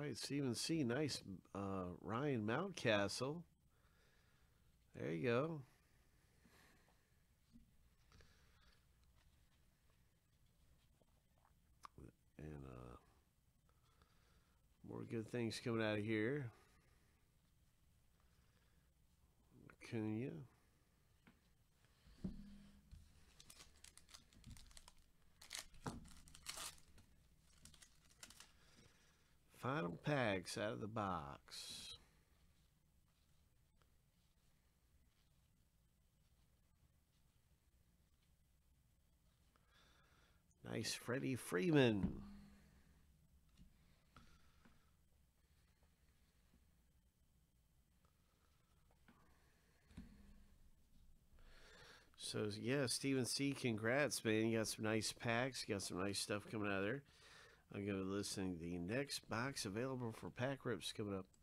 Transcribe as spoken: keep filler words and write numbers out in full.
right, Stephen C. Nice, uh, Ryan Mountcastle. There you go. And uh, more good things coming out of here. Acuna. Final packs out of the box. Nice Freddie Freeman. So, yeah, Stephen C., congrats, man. You got some nice packs. You got some nice stuff coming out of there. I'm going to be listening to the next box available for pack rips coming up.